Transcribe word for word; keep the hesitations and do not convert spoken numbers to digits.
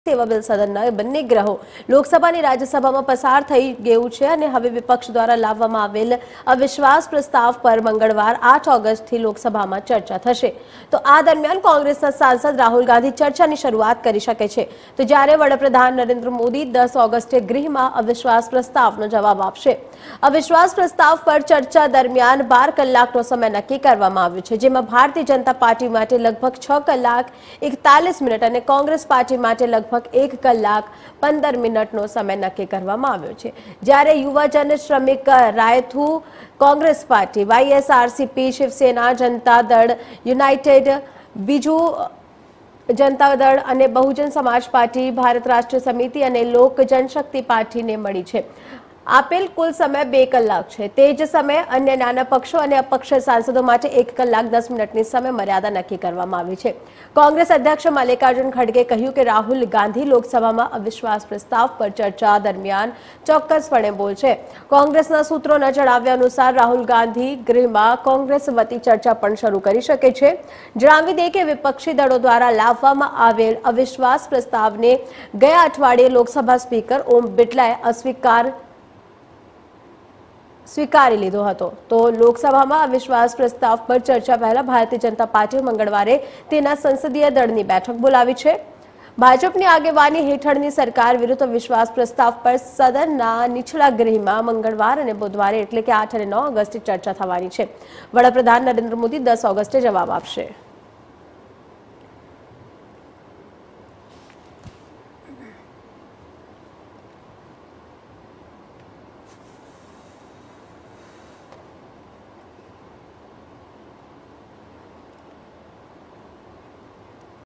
સેવા બિલ સદનના બંને ગ્રહો લોકસભા અને રાજ્યસભામાં પસાર થઈ ગયું છે અને હવે વિપક્ષ દ્વારા લાવવામાં આવેલ અવિશ્વાસ પ્રસ્તાવ પર મંગળવાર આઠ ઓગસ્ટથી લોકસભામાં ચર્ચા થશે। તો આ દરમિયાન કોંગ્રેસના સાંસદ રાહુલ ગાંધી ચર્ચાની શરૂઆત કરી શકે છે। તો જ્યારે વડાપ્રધાન નરેન્દ્ર મોદી દસ ઓગસ્ટે ગૃહમાં અવિશ્વાસ પ્રસ્તાવનો જવાબ આપશે। અવિશ્વાસ પ્રસ્તાવ પર ચર્ચા દરમિયાન બાર કલાકનો સમય નક્કી કરવામાં આવ્યો છે, જેમાં ભારતીય જનતા પાર્ટી માટે લગભગ છ કલાક એકતાલીસ મિનિટ અને કોંગ્રેસ પાર્ટી માટે લગભગ એક કલાક પંદર મિનિટનો સમય નક્કી કરવામાં આવ્યો છે। જ્યારે Yuvajana Sramika Rythu Congress Party, YSRCP, Shiv Sena, Janata Dal United, બીજુ જનતા દળ અને બહુજન સમાજ પાર્ટી, ભારત રાષ્ટ્રીય સમિતિ અને લોક જનશક્તિ પાર્ટીને મળી છે। આપેલ કુલ સમય બે કલાક છે। તે જ સમયે અન્ય નાના પક્ષો અને અપક્ષ સાંસદો માટે એક કલાક દસ મિનિટની સમય મર્યાદા નક્કી કરવામાં આવી છે। કોંગ્રેસ અધ્યક્ષ મલ્લિકાર્જુન ખડગે કહ્યું કે રાહુલ ગાંધી લોકસભામાં અવિશ્વાસ પ્રસ્તાવ પર ચર્ચા દરમિયાન ચોક્કસપણે બોલશે। કોંગ્રેસના સૂત્રોના જણાવ્યા અનુસાર રાહુલ ગાંધી ગૃહમાં કોંગ્રેસ વતી ચર્ચા પણ શરૂ કરી શકે છે। જણાવી દે કે વિપક્ષી દળો દ્વારા લાવવામાં આવેલ અવિશ્વાસ પ્રસ્તાવને ગયા અઠવાડિયે લોકસભા સ્પીકર ઓમ બિરલાએ અસ્વીકાર સ્વીકારી લીધો હતો। તો લોકસભામાં અવિશ્વાસ પ્રસ્તાવ પર ચર્ચા પહેલા ભારતીય જનતા પાર્ટીએ મંગળવારે તેના સંસદીય દળની બેઠક બોલાવી છે। ભાજપની આગેવાની હેઠળની સરકાર વિરુદ્ધ અવિશ્વાસ પ્રસ્તાવ પર સદનના નીચલા ગૃહમાં મંગળવાર અને બુધવારે એટલે કે આઠ અને નવ ઓગસ્ટે ચર્ચા થવાની છે। વડાપ્રધાન નરેન્દ્ર મોદી દસ ઓગસ્ટે જવાબ આપશે।